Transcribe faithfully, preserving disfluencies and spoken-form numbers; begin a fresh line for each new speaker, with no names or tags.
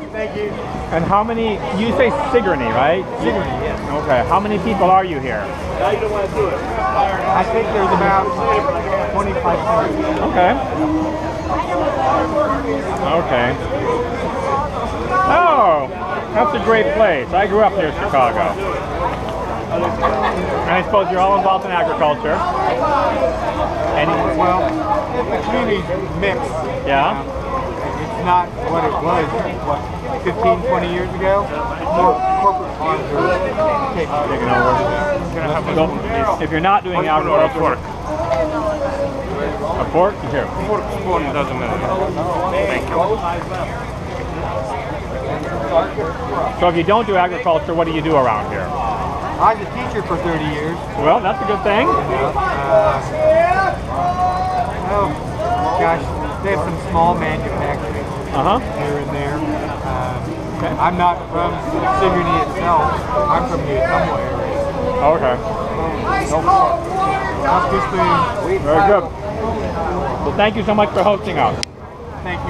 Thank you.
And how many, you say Sigourney, right?
Sigourney, yes.
Okay, how many people are you here?
Now you don't want to do it. I think there's about twenty-five hundred.
Okay. Okay. Oh, that's a great place. I grew up near Chicago. And I suppose you're all involved in agriculture. And
well, the community's mixed.
Yeah.
It's not what it was, what, fifteen, twenty years ago. More corporate farms are taking over.
So, if you're not doing agriculture, a fork? Here.
Fork spoon doesn't matter. Thank you.
So if you don't do agriculture, what do you do around here?
I was a teacher for thirty years.
Well, that's a good thing.
Uh, oh, gosh, they have some small manufacturing
Uh-huh.
here and there. Uh, okay. I'm not from Sigourney itself. I'm from the Ottumwa area.
Okay.
That's just the...
Very good. Well, thank you so much for hosting us.
Thank you.